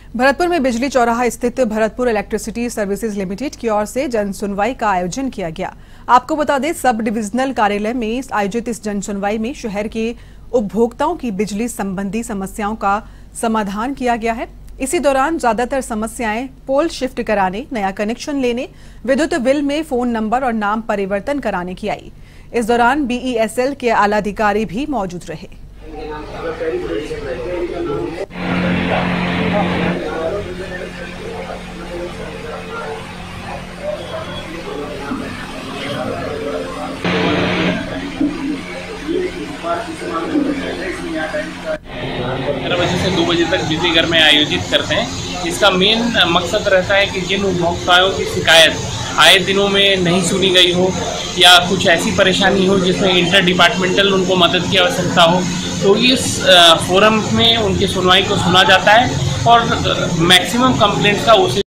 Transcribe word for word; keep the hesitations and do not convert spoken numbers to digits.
भरतपुर में बिजली चौराहा स्थित भरतपुर इलेक्ट्रिसिटी सर्विसेज लिमिटेड की ओर से जन सुनवाई का आयोजन किया गया। आपको बता दें, सब डिविजनल कार्यालय में आयोजित इस जन सुनवाई में शहर के उपभोक्ताओं की बिजली संबंधी समस्याओं का समाधान किया गया है। इसी दौरान ज्यादातर समस्याएं पोल शिफ्ट कराने, नया कनेक्शन लेने, विद्युत बिल में फोन नंबर और नाम परिवर्तन कराने की आई। इस दौरान बी ई एस एल के आला अधिकारी भी मौजूद रहे। ग्यारह बजे से दो बजे तक बिजली घर में आयोजित करते हैं। इसका मेन मकसद रहता है कि जिन उपभोक्ताओं की शिकायत आए दिनों में नहीं सुनी गई हो या कुछ ऐसी परेशानी हो जिसमें इंटर डिपार्टमेंटल उनको मदद की आवश्यकता हो, तो इस फोरम में उनकी सुनवाई को सुना जाता है और मैक्सिमम कंप्लेंट्स का उसी